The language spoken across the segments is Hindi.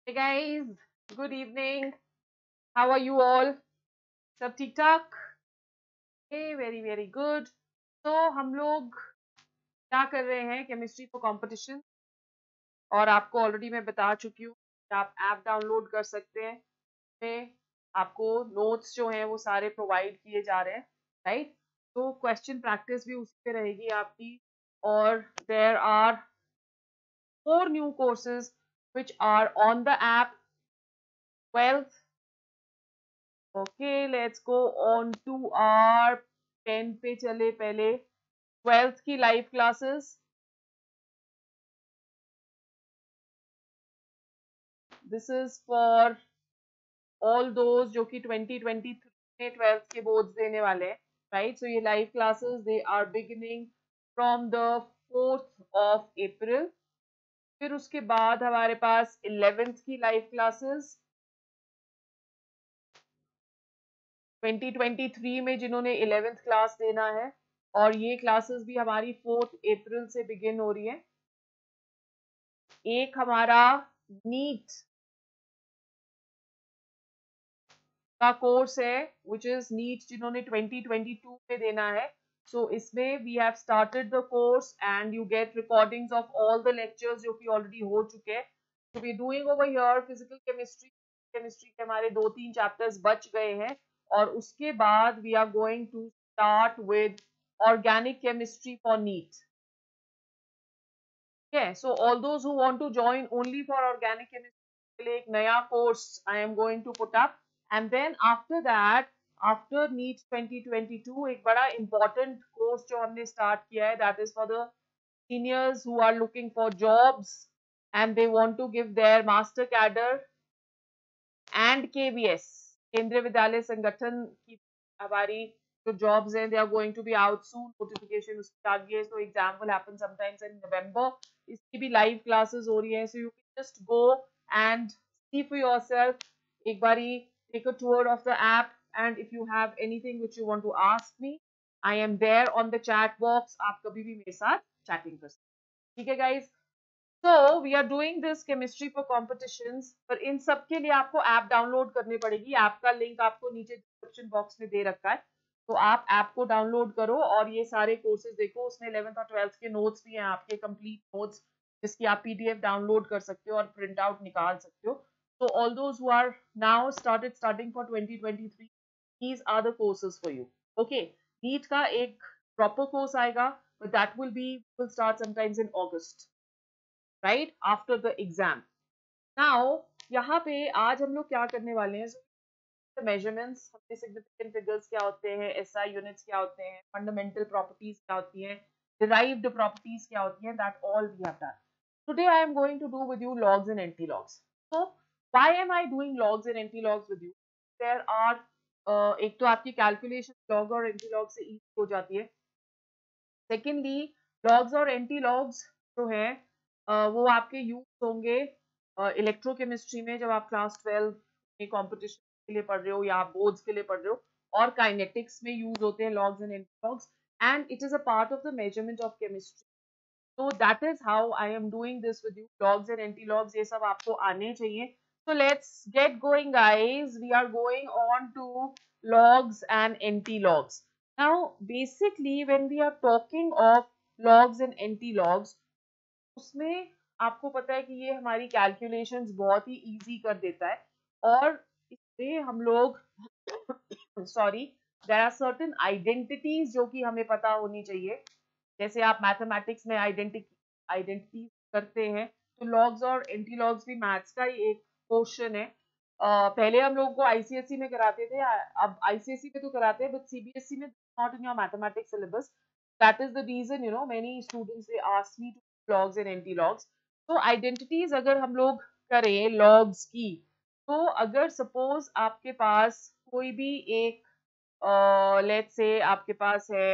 Hey guys, good evening. How are you all? सब ठीक ठाक? Hey, very very good. तो हम लोग क्या कर रहे हैं केमिस्ट्री फॉर कंपटीशन और आपको ऑलरेडी मैं बता चुकी हूँ कि आप ऐप डाउनलोड कर सकते हैं। में आपको नोट्स जो हैं वो सारे प्रोवाइड किए जा रहे हैं, राइट? तो क्वेश्चन प्रैक्टिस भी उसी पे रहेगी आपकी। और there are 4 new courses which are on the app. 12th. Okay, let's go on to our 10 पे चले पहले 12th की live classes. This is for all those जो कि 2023 में 12th के बोर्ड्स देने वाले हैं, राइट? सो ये live classes they are beginning from the 4th of April। फिर उसके बाद हमारे पास 11th की लाइव क्लासेस 2023 में जिन्होंने 11th क्लास देना है, और ये क्लासेस भी हमारी 4th April से बिगिन हो रही है। एक हमारा नीट का कोर्स है विच इज नीट जिन्होंने 2022 में देना है। सो इसमें we have started the course and you get recordings of all the lectures जो कि ऑलरेडी हो चुके हैं। तो we doing over here physical chemistry. Chemistry के हमारे 2-3 चैप्टर्स बच गए हैं, और उसके बाद we are going to start with organic chemistry for NEET. Okay, so all those who want to join only for organic chemistry के लिए एक नया course I am going to put up, and then after that, after NEET 2022 एक बड़ा important course जो हमने start किया है, that is for the seniors who are looking for jobs and they want to give their master cadre and KVS केंद्रीय विद्यालय संगठन की हमारी जो jobs हैं, they are going to be out soon. Notification उसकी आ गई है, so exam will happen sometimes in November. इसकी भी live classes हो रही हैं, so you can just go and see for yourself. एक बारी take a tour of the app, and if you have anything which you want to ask me, I am there on the chat box. आप कभी भी मेरे साथ chatting कर सकते हैं, ठीक है guys? So we are doing this chemistry for competitions, पर इन सब के लिए आपको ऐप डाउनलोड करनी पड़ेगी। ऐप का लिंक आपको नीचे डिस्क्रिप्शन बॉक्स में दे रखा है, तो आप ऐप को डाउनलोड करो और ये सारे कोर्सेज देखो। उसमें 11th और 12th के नोट्स भी हैं, आपके कंप्लीट नोट्स, जिसकी आप पीडीएफ डाउनलोड कर सकते हो और प्रिंट आउट निकाल सकते हो। So all those who are now starting for 2023, these are the courses for you. Okay, NEET का एक proper course आएगा, but that will start sometimes in August, right after the exam. Now यहाँ पे आज हम लोग क्या करने वाले हैं, मेजरमेंट्स, हमने सिग्निफिकेंट फिगर्स क्या होते हैं, एसआई यूनिट्स क्या होते हैं, फंडामेंटल प्रॉपर्टीज क्या होती हैं, डिराइव्ड प्रॉपर्टीज क्या होती हैं, that all we have done. Today I am going to do with you logs and anti logs. So why am I doing logs and anti logs with you? There are एक तो आपकी कैलकुलेशन लॉग और एंटी लॉग से इजी हो जाती है। सेकेंडली, लॉग्स और एंटी लॉग्स जो है वो आपके यूज होंगे इलेक्ट्रोकेमिस्ट्री में, जब आप क्लास 12 में कंपटीशन के लिए पढ़ रहे हो या आप बोर्ड्स के लिए पढ़ रहे हो, और काइनेटिक्स में यूज होते हैं logs and anti logs, and it is a part of the measurement of chemistry. तो that is how I am doing this with you. Logs and anti logs ये सब आपको आने चाहिए। So let's get going guys. We are going on to logs and anti-logs. Now basically when we are talking of logs and anti-logs, उसमें आपको पता है कि ये हमारी कैलकुलेशंस बहुत ही इजी कर देता है, और इससे हम लोग sorry, there are certain identities जो कि हमें पता होनी चाहिए। जैसे आप मैथमेटिक्स में आइडेंटिटी करते हैं, तो लॉग्स और एंटी लॉग्स भी मैथ्स का ही एक पोर्शन है। पहले हम लोगों को आईसीएसई में कराते थे, अब आईसीएसई में तो कराते हैं, बट सीबीएसई में not in your mathematics syllabus. That is the reason many students they ask me to logs and anti logs. तो आइडेंटिटीज अगर हम लोग करें लॉग्स की, तो अगर सपोज आपके पास कोई भी एक लेट्स से आपके पास है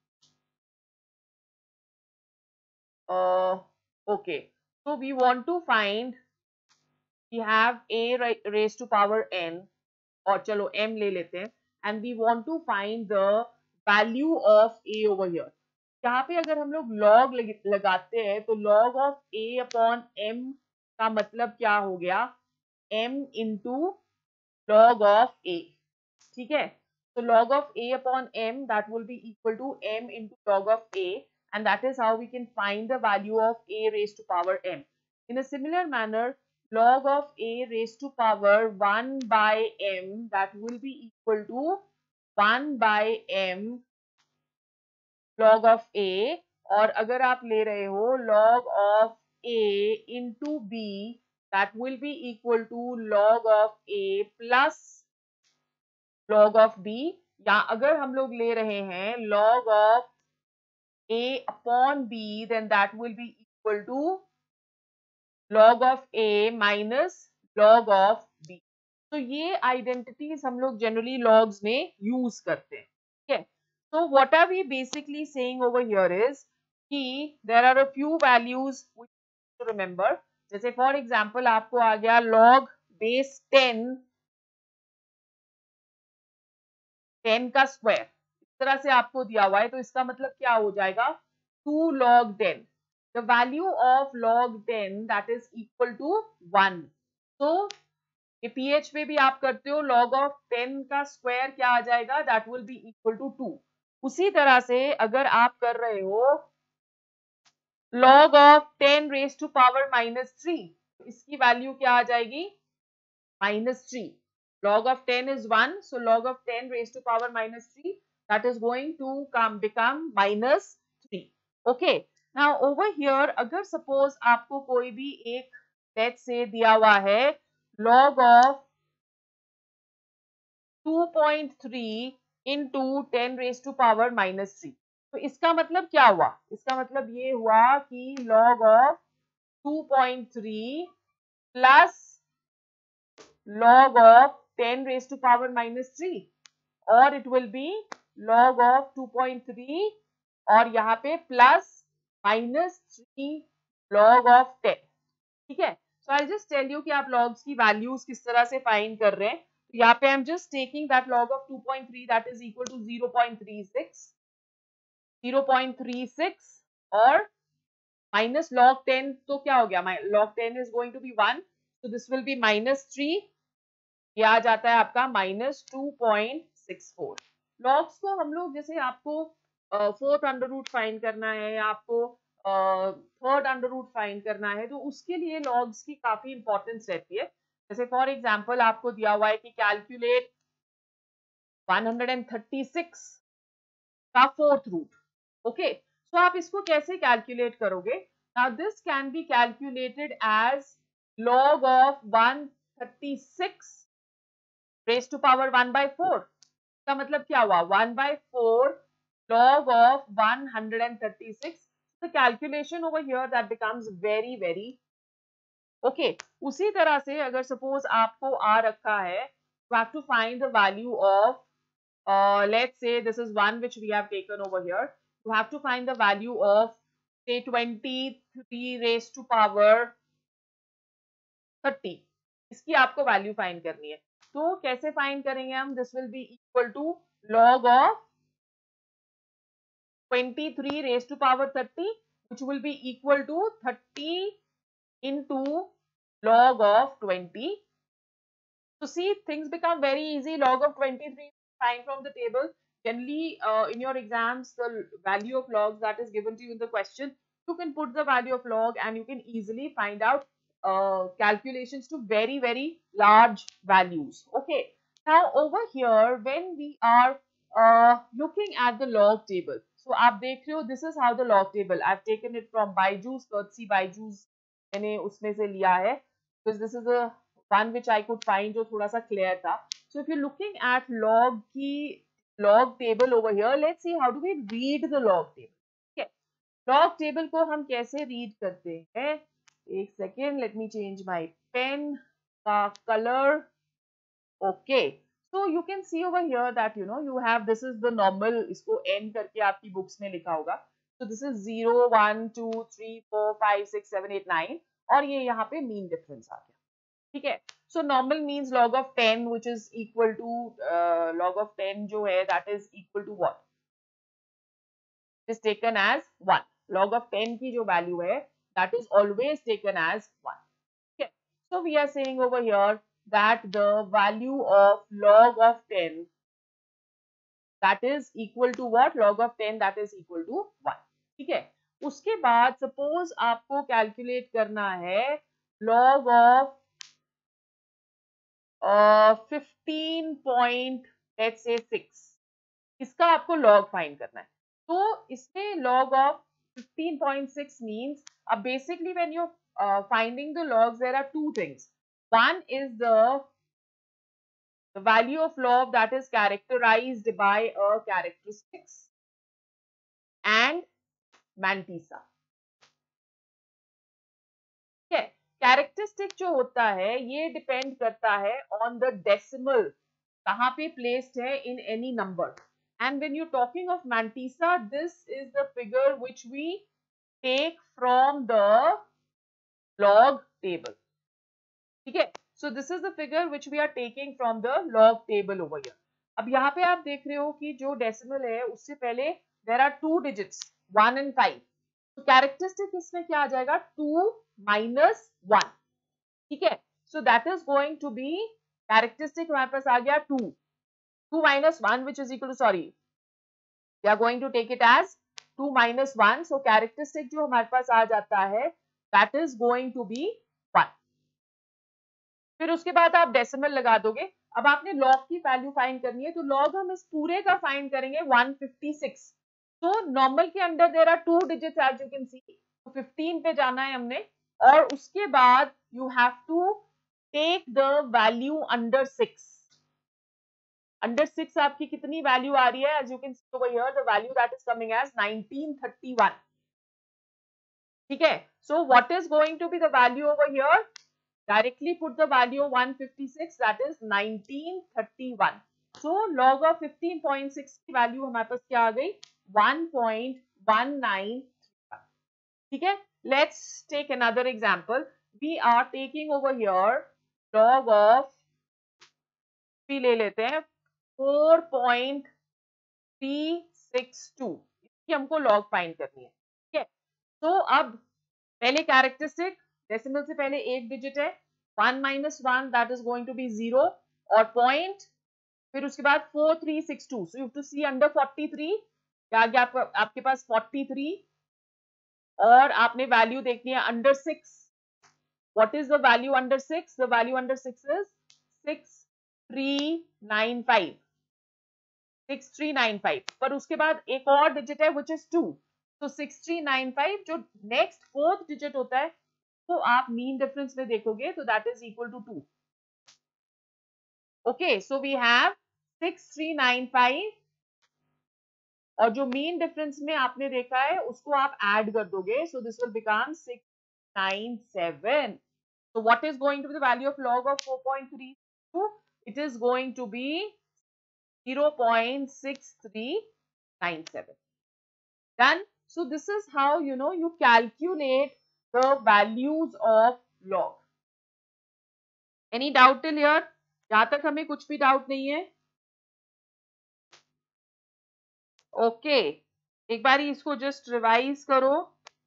okay, so we want to find, we have a raised to power n, और चलो m ले लेते हैं, and we want to find the value of a over here। यहाँ पे अगर हम लोग log लगाते हैं, तो log of a upon m का मतलब क्या हो गया? m into log of a. ठीक है, so log of a upon m, that will be equal to m into log of a, and that is how we can find the value of a raised to power m. In a similar manner, log of a raised to power 1 by m, that will be equal to 1 by m log of a, और अगर आप ले रहे हो log of a into b, that will be equal to log of a plus log of b, या अगर हम लोग ले रहे हैं log of a upon b, then that will be equal to log of a minus log of b. तो ये आइडेंटिटीज हम लोग जनरली लॉग्स में यूज करते हैं. ठीक है, so what are we basically saying over here is कि there are a few values we need to remember. जैसे फॉर एग्जाम्पल आपको आ गया log base 10 का स्क्वायर, इस तरह से आपको दिया हुआ है, तो इसका मतलब क्या हो जाएगा 2 log 10. The value of log 10 that is equal to 1. So ये pH पे भी आप करते हो, log of 10 का स्क्वायर क्या आ जाएगा, that will be equal to 2. उसी तरह से अगर आप कर रहे हो log of 10 raised to power minus 3, इसकी वैल्यू क्या आ जाएगी -3. Log of 10 is 1, so log of 10 raised to power -3, that is going to become -3. Okay, now over here अगर suppose आपको कोई भी एक let's say दिया हुआ है log of 2.3 into 10 raised to power -3, तो इसका मतलब क्या हुआ, इसका मतलब ये हुआ कि log of 2.3 plus log of 10 raised to power -3, or it will be log of 2.3 और यहाँ पे plus -3 log of 10. ठीक है, so I'll just tell you कि आप logs की values किस तरह से find कर रहे हैं. तो यहाँ पे I'm just taking that log of 2.3 that is equal to 0.36 और minus log 10, तो क्या हो गया, log 10 is going to be 1, so this will be -3, ये आ जाता है आपका -2.64. लॉग्स को हम लोग जैसे आपको फोर्थ अंडर रूट फाइंड करना है या आपको थर्ड अंडर रूट फाइंड करना है, तो उसके लिए लॉग्स की काफी इंपॉर्टेंस रहती है. जैसे फॉर एग्जांपल आपको दिया हुआ है कि कैलकुलेट 136 का फोर्थ रूट. ओके, सो आप इसको कैसे कैलकुलेट करोगे. Now this can be calculated as log of 136 raised to power 1 by 4. इसका मतलब क्या हुआ, 1 by 4 log of 136. The calculation over here that becomes very okay. उसी तरह से अगर suppose आपको आ रखा है, you have to find the value of let's say this is one which we have taken over here. You have to find the value of say 23 raised to power 30. इसकी आपको वैल्यू फाइंड करनी है. तो कैसे फाइंड करेंगे हम, this will be equal to log of 23 raised to power 30, which will be equal to 30 into log of 20. So see, things become very easy. Log of 23 find from the table. Generally in your exams, the value of logs that is given to you in the question, you can put the value of log and you can easily find out calculations to very large values. Okay, now over here when we are looking at the log table, so आप देख रहे हो, this is how the log table, I've taken it from Byju's, courtesy Byju's मैंने उसमें से लिया है, because this is a one which I could find जो थोड़ा सा clear था. So if you're looking at log की log table over here, let's see how do we read the log table. Okay, log table को हम कैसे read करते हैं, एक second, let me change my pen का color. Okay, so you can see over here that you know you have, this is the normal, इसको n करके आपकी बुक्स में लिखा होगा. So this is 0 1 2 3 4 5 6 7 8 9 और ये यहाँ पे mean difference आ गया. ठीक है, so normal means log of 10 which is equal to log of 10 जो है that is equal to what, is taken as 1. log of 10 की जो value है that is always taken as 1. Okay, So we are saying over here that the value of log of 10, that is equal to what? Log of 10 that is equal to 1. ठीक है, उसके बाद suppose आपको calculate करना है log of 15.6, इसका आपको log find करना है. तो इसमें log of 15.6 means basically when you're finding the logs, there are two things. One is the value of log that is characterized by a characteristics and mantissa. ठीक है, कैरेक्टरिस्टिक जो होता है ये डिपेंड करता है ऑन द डेसिमल, कहाँ पे प्लेस्ड है in any number. And when you talking of mantissa, this is the figure which we take from the log table. ठीक है, so this is the figure which we are taking from the log table over here. अब यहाँ पे आप देख रहे हो कि जो डेसिमल है उससे पहले there are two digits 1 and 5. तो कैरेक्टरिस्टिक इसमें क्या आ जाएगा? 2 minus 1. ठीक है, so that is going to be characteristic. हमारे पास आ गया 2 minus 1 which is equal to, sorry, we are going to take it as 2 minus 1. so characteristic जो हमारे पास आ जाता है that is going to be 1. फिर उसके बाद आप डेसिमल लगा दोगे. अब आपने लॉग की वैल्यू फाइंड करनी है, तो लॉग हम इस पूरे का फाइंड करेंगे 156. तो नॉर्मल के अंदर there are two digits as you can see. तो 15 पे जाना है हमने, और उसके बाद you have to take the value under 6. Under 6 आपकी कितनी वैल्यू आ रही है? As you can see over here the value that is coming as 1931. ठीक है, so what is going to be the value over here? Directly put the value of 156, that is 1931. So log of 15.6 की वैल्यू हमारे पास क्या आ गई? 1.19. ठीक है, let's take another example. We are taking over here log of, भी ले लेते हैं 4.362. इसकी हमको log फाइंड करनी है. ठीक है, तो अब पहले कैरेक्टरिस्टिक, डेसिमल से पहले एक डिजिट है, 1 minus 1 that is going to be 0, और पॉइंट, फिर उसके बाद 4362. so you have to see under 43 क्या गया आपके पास 43, और आपने वैल्यू देखनी है under 6. What is the value under 6? The value under 6 is 6395. 6395. पर उसके बाद एक और डिजिट है which is 2. तो 6395 जो नेक्स्ट फोर्थ डिजिट होता है, तो आप मीन डिफरेंस में देखोगे तो that is equal to 2. Okay, so we have 6395, और जो मीन डिफरेंस में आपने देखा है उसको आप ऐड कर दोगे, so this will become 697. So what is going to be the value of log of 4.32? It is going to be 0.6397. Done. So this is how you calculate the values of log. Any doubt till here? यहाँ तक हमें कुछ भी डाउट नहीं है? ओके, एक बार इसको जस्ट रिवाइज करो.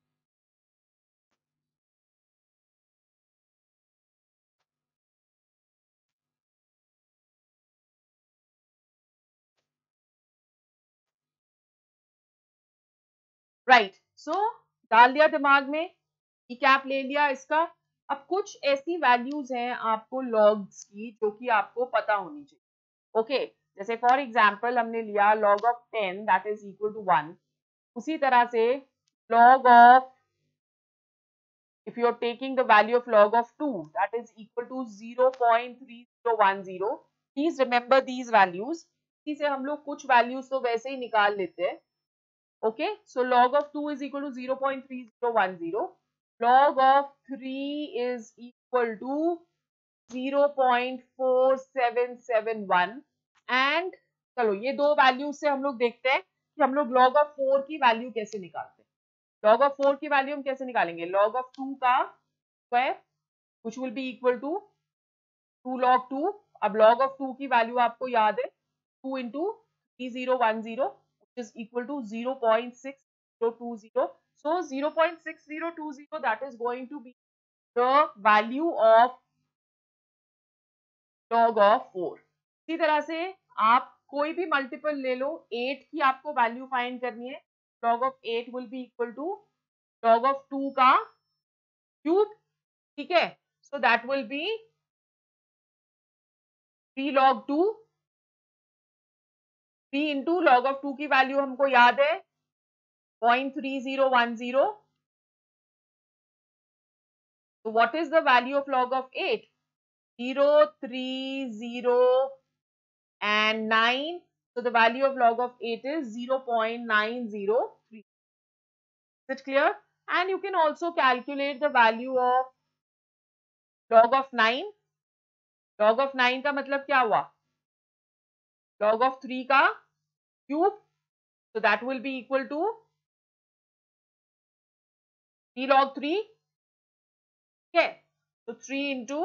राइट, सो डाल दिया दिमाग में, कैप ले लिया इसका. अब कुछ ऐसी वैल्यूज हैं आपको लॉग्स की जो कि आपको पता होनी चाहिए. ओके, जैसे फॉर एग्जांपल हमने लिया log of 10 that is equal to 1. उसी तरह से log of, if you are taking the value of log of 2 that is equal to 0.3010. please remember these values. इसी से हम लोग कुछ वैल्यूज तो वैसे ही निकाल लेते हैं. Okay, so log of 2 is equal to 0.3010. log of 3 is equal to 0.4771. And चलो ये दो वैल्यूज से हम लोग देखते हैं कि हम लोग log of 4 की वैल्यू कैसे निकालते हैं. log of 4 की वैल्यू हम कैसे निकालेंगे? log of 2 का square which will be equal to 2 log 2. अब log of 2 की वैल्यू आपको याद है 2 into 3010 which is equal to 0.6020. So 0.6020 that is going to be the value of log of 4। इसी तरह से आप कोई भी मल्टीपल ले लो, 8 की आपको वैल्यू फाइंड करनी है, log of 8 will be equal to log of 2 का क्यूब, ठीक है। So that will be 3 log 2, 3 into log of 2 की वैल्यू हमको याद है 0.3010। So what is the value of log of 8? 0, 3, 0 and 9. So the value of log of 8 is 0.903. Is it clear? And you can also calculate the value of log of 9. Log of 9 का मतलब क्या हुआ? Log of 3 का cube. So that will be equal to 3 log 3. Okay. So 3 into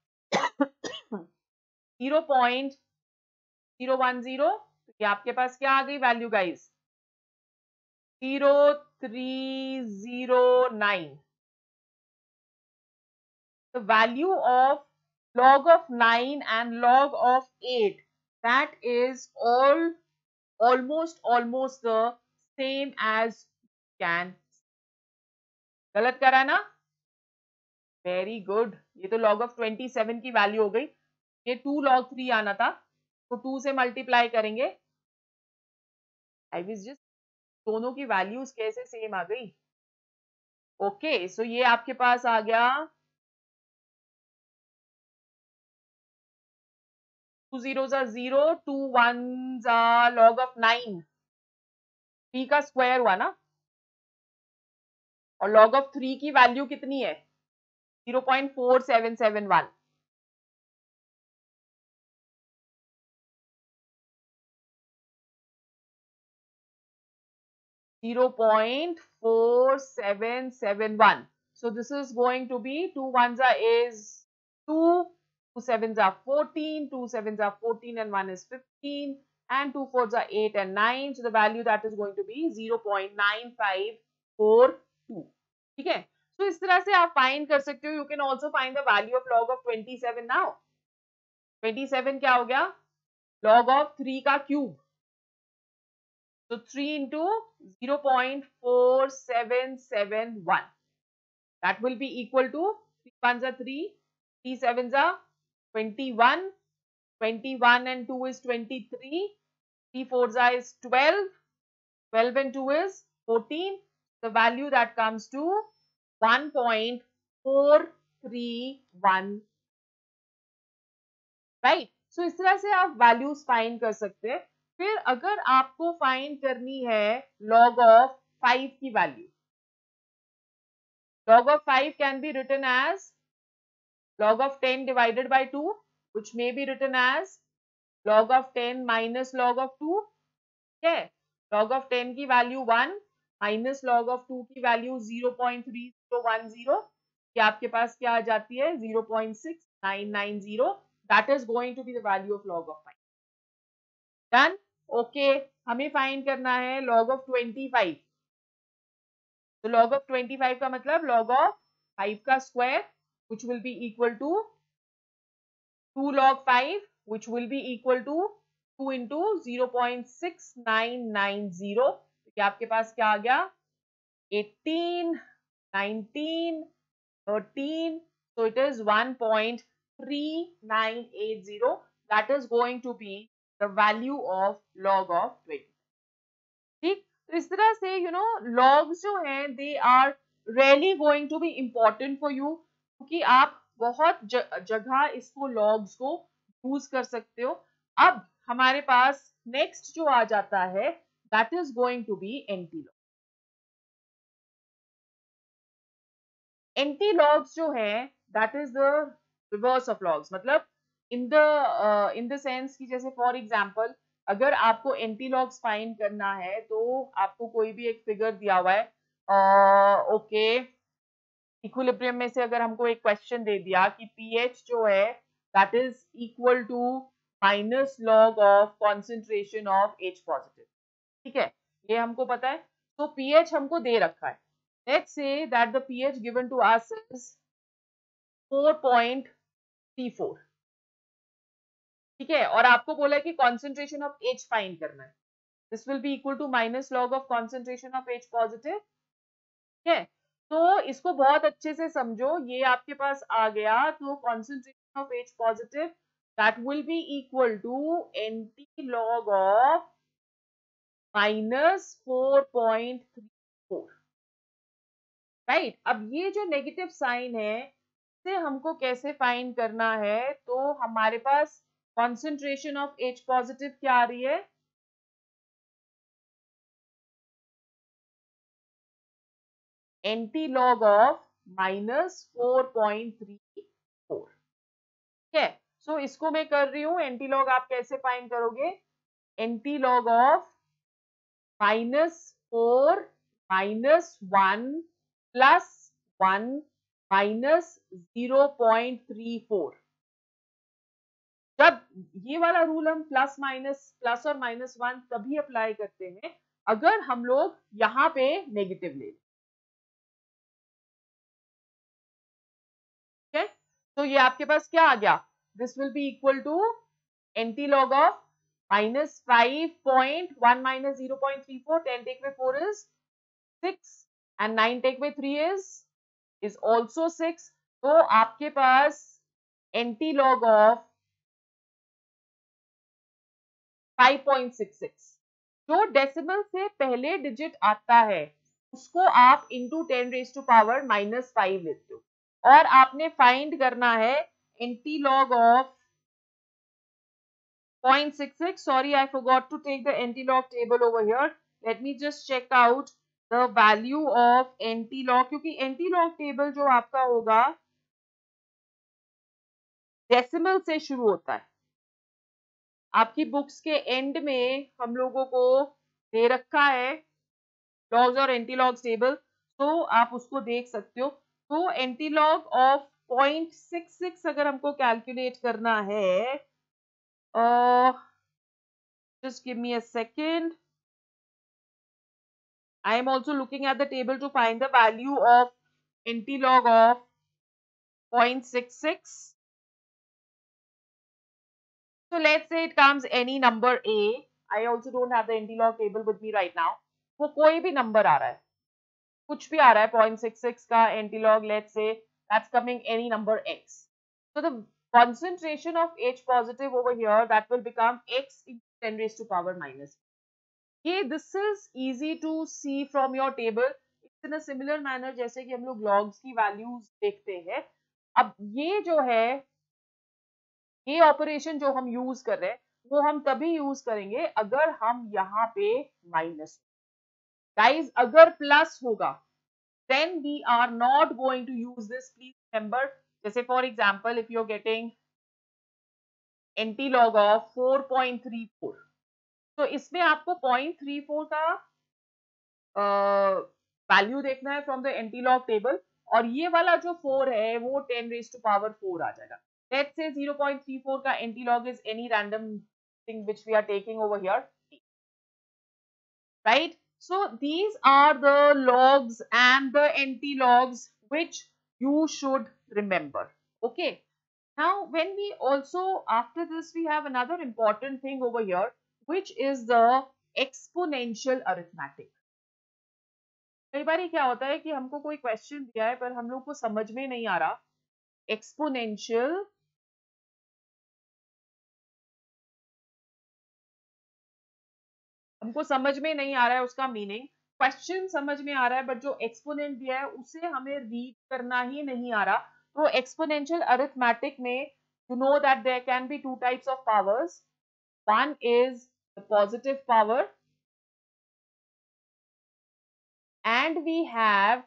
0.010. तो ये आपके पास क्या आ गई value guys? 0309. The value of log of 9 and log of 8, that is almost the same as can। गलत करा ना? Very good. ये तो log of 27 की वैल्यू हो गई, ये 2 log 3 आना था, तो 2 से मल्टीप्लाई करेंगे। आई विज जस्ट, दोनों की वैल्यूज कैसे सेम आ गई? ओके, सो ये आपके पास आ गया 2 zeros are 0, 2 ones are log of 9, 3 का स्क्वायर हुआ ना, और log of 3 की वैल्यू कितनी है? 0.4771। 0.4771। So this is going to be 2 ones are is 2, 2 sevens are 14, 2 sevens are 14 and 1 is 15, and 2 fours are 8 and 9. So the value that is going to be 0.9542। ठीक है, तो इस तरह से आप फाइंड कर सकते हो। You can also find the value of log of 27 now. 27 क्या हो गया? log of 3 का cube. So 3 into 0.4771, that will be equal to 3 ones are 3, 3 sevens are 21, 21 and 2 is 23, 3 fours are is 12, 12 and 2 is 14. The value that comes to 1.431, right? So इस तरह से आप वैल्यूज फाइंड कर सकते हैं। फिर अगर आपको फाइंड करनी है log of 5 की value, log of 5 can be written as log of 10 divided by 2, which may be written as log of 10 minus log of 2। okay, log of 10 की वैल्यू 1 minus log of 2 की वैल्यू 0.3010, ये आपके पास क्या आ जाती है? 0.6990। that is going to be the value of log of 5। Done. Okay, हमें फाइंड करना है log of 25। तो log of 25 का मतलब log of 5 का square, which will be equal to 2 log 5, which will be equal to 2 into 0.6990। तो क्या आपके पास क्या आ गया? 18, 19, 13, so it is 1.3980। that is going to be the value of log of 20। ठीक, तो इस तरह से लॉग्स जो हैं they are really going to be important for you, क्योंकि आप बहुत जगह इसको लॉग्स को यूज कर सकते हो। अब हमारे पास नेक्स्ट जो आ जाता है that is going to be anti log. Anti logs जो है that is the reverse of logs, मतलब इन द सेंस कि जैसे फॉर एग्जांपल अगर आपको एंटी लॉग्स फाइंड करना है तो आपको कोई भी एक फिगर दिया हुआ है, ओके, इक्विलिब्रियम में से अगर हमको एक क्वेश्चन दे दिया कि पीएच जो है that is equal to minus log of concentration of H positive, ठीक है, ये हमको पता है। तो पीएच हमको दे रखा है, let's say that the pH given to us is 4.34। ठीक है, और आपको बोला है कि कॉन्सेंट्रेशन ऑफ H फाइंड करना है. This will be equal to minus log of concentration of H positive. ठीक है, तो इसको बहुत अच्छे से समझो. ये आपके पास आ गया, तो concentration of H positive that will be equal to NT log of -4.34. Right. अब ये जो नेगेटिव साइन है इसे हमको कैसे फाइंड करना है, तो हमारे पास कॉन्सेंट्रेशन ऑफ H पॉजिटिव क्या आ रही है, NT log ऑफ -4.34. ठीक है, सो इसको मैं कर रही हूं. NT log आप कैसे फाइंड करोगे, NT log ऑफ -4 -1 +1 -0.34. जब ये वाला रूल हम प्लस और -1 तभी अप्लाई करते हैं अगर हम लोग यहाँ पे नेगेटिव ले. ठीक है, तो ये आपके पास क्या आ गया, this will be equal to NT log of -5.1 -0.34. 10 take away 4 is 6 and 9 take away 3 is also 6. तो आपके पास NT log of 5.66. जो डेसिमल से पहले डिजिट आता है उसको आप इंटू 10⁻⁻5 लेते हो, और आपने फाइंड करना है NT log of 0.66. Sorry, I forgot to take the NT log table over here. Let me just check out the value of NT log, क्योंकि NT log table जो आपका होगा डेसिमल से शुरू होता है. आपकी बुक्स के एंड में हम लोगों को दे रखा है लॉग्स और एंटी लॉग्स टेबल, तो आप उसको देख सकते हो. तो एंटी लॉग ऑफ 0.66 अगर हमको कैलकुलेट करना है, just give me a second. I am also looking at the table to find the value of NT log of 0.66. So let's say it comes any number A. I also don't have the NT log table with me right now. वो कोई भी नंबर आ रहा है, कुछ भी आ रहा है 0.66 का NT log, let's say that's coming any number X. So the concentration of H positive over here that will become X into 10 raised to power minus. ये this is easy to see from your table. It's in a similar manner जैसे कि हम लोग logs की values देखते हैं. अब ये जो है, ये ऑपरेशन जो हम यूज कर रहे हैं वो हम तभी यूज करेंगे अगर हम यहाँ पे माइनस. गाइज अगर प्लस होगा then we are not going to use this. Please remember, जैसे for example if you're getting NT log of 4.34, तो इसमें आपको 0.34 का वैल्यू देखना है from the anti log table, और ये वाला जो 4 है वो 10 रेज टू पावर 4 आ जाएगा. लेट्स से 0.34 का anti log is any random thing which we are taking over here, right. So these are the logs and the anti logs which you should remember. Okay, now when we also after this we have another important thing over here which is the exponential arithmetic. कई बार क्या होता है कि हमको कोई क्वेश्चन दिया है पर हम लोग को समझ में नहीं आ रहा. एक्सपोनेंशियल हमको समझ में नहीं आ रहा है उसका मीनिंग, क्वेश्चन समझ में आ रहा है बट जो एक्सपोनेंट दिया है उसे हमें रीड करना ही नहीं आ रहा. तो एक्सपोनेंशियल अरिथमेटिक में you know that there can be two types of powers. One is the positive power and we have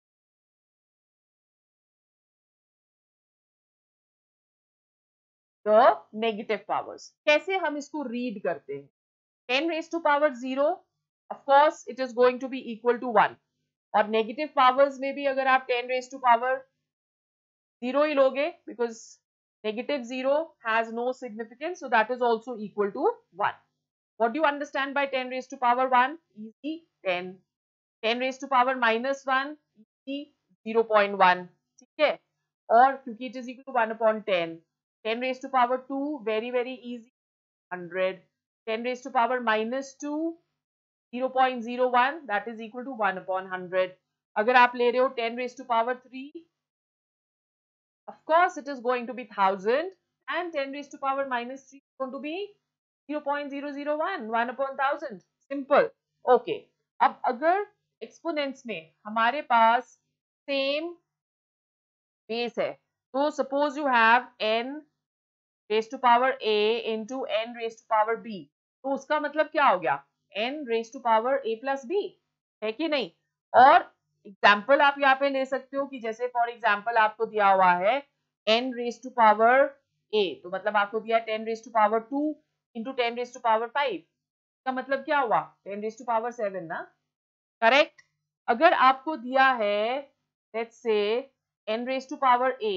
the negative powers. कैसे हम इसको रीड करते हैं, 10 raised to power 0, of course it is going to be equal to 1. और नेगेटिव पावर्स में भी अगर आप 10 raised to power 0 ही लोगे because negative 0 has no significance, so that is also equal to 1. What do you understand by 10 raised to power 1? Easy, 10. 10 raised to power minus 1, easy, 0.1. ठीक है, और क्योंकि it is equal to 1 upon 10. 10 raised to power 2, very easy, 100. 10 raised to power minus 2, 0.01, that is equal to 1 upon 100. अगर आप ले रहे हो 10 raised to power 3, of course it is going to be 1000, and 10 raised to power minus 3 is going to be 0.001, 1 upon 1000. Simple. Okay. अब अगर एक्सपोनेंट्स में हमारे पास सेम बेस है, तो suppose you have n raised to power a into n raised to power b, तो उसका मतलब क्या हो गया, n raised to power a plus b, है कि नहीं? और एग्जाम्पल आप यहाँ पे ले सकते हो कि जैसे फॉर एग्जाम्पल आपको दिया हुआ है n raised to power a, तो मतलब आपको दिया है 10 raised to power 2 into 10 raised to power 5, इसका मतलब क्या हुआ, 10 raised to power 7 ना, करेक्ट? अगर आपको दिया है let's say n raised to power a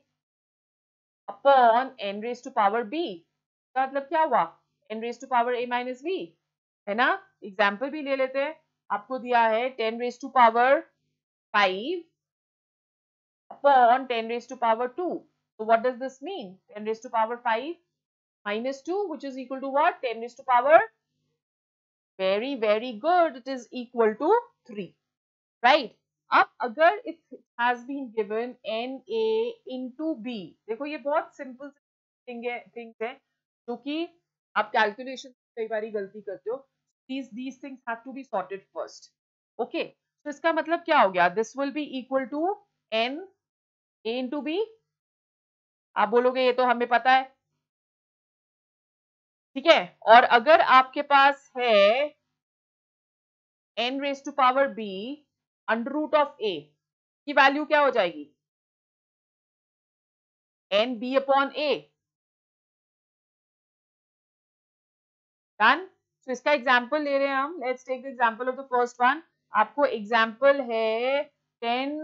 upon n raised to power b, इसका मतलब क्या हुआ, n raised to power a minus b, है ना? एग्जाम्पल भी ले लेते हैं, आपको दिया है 10 raised to power 5 upon 10 raised to power 2. So what does this mean? 10 raised to power 5 minus 2, which is equal to what? 10 raised to power, very good, it is equal to 3, right? अब अगर it has been given na into b, देखो ये बहुत सिंपल थिंग्स है जो कि आप कैलकुलेशन कई बार गलती करते हो, these things have to be sorted first. Okay, तो इसका मतलब क्या हो गया, this will be equal to n a into b, आप बोलोगे ये तो हमें पता है, ठीक है? और अगर आपके पास है n raised to power b under root of a की वैल्यू क्या हो जाएगी, n b upon a, done? तो इसका एग्जांपल ले रहे हैं हम, let's take the example of the first one, आपको एग्जांपल है 10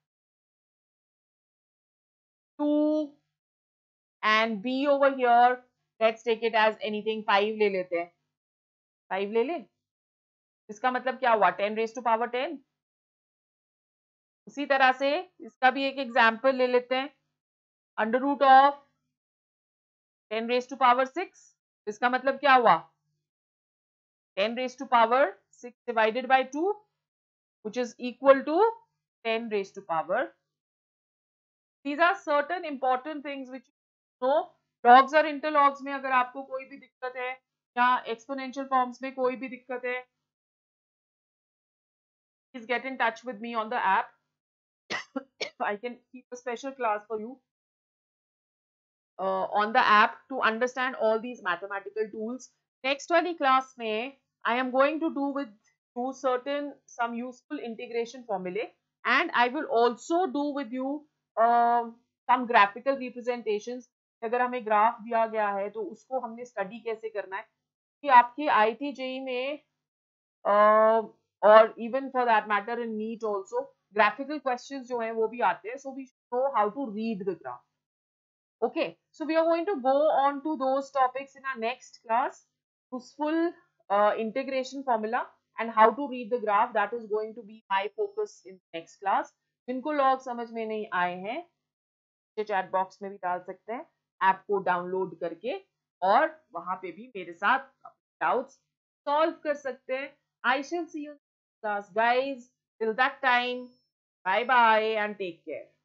2 and b over here, let's take it as anything, 5 ले लेते हैं, 5 ले ले, इसका मतलब क्या हुआ, 10 raised to power 10. उसी तरह से इसका भी एक एग्जांपल ले लेते हैं, under root of 10 raised to power 6, इसका मतलब क्या हुआ, 10 raised to power 6 divided by 2, which is equal to 10 raised to power. These are certain important things which you know. Logs और इंटरलॉग्स में अगर आपको कोई भी दिक्कत है या एक्सपोनेंशियल फॉर्म्स में कोई भी दिक्कत है, please get in touch with me on the app. I can keep a special class for you on the app to understand all these mathematical tools. Next वाली class में I am going to do with you some useful integration formulae, and I will also do with you some graphical representations. अगर हमें ग्राफ दिया गया है तो उसको हमने स्टडी कैसे करना है, कि आपके IIT JEE में और even for that matter in NEET also graphical questions जो हैं वो भी आते हैं, so we know how to read the graph. Okay, so we are going to go on to those topics in our next class. Useful integration formula and how to read the graph, that is going to be my focus in next class. जिनको लॉग समझ में नहीं आए हैं चैट बॉक्स में भी डाल सकते हैं, ऐप को डाउनलोड करके, और वहां पे भी मेरे साथ डाउट्स सॉल्व कर सकते हैं. I shall see you in class, guys. Till that time, bye bye and take care.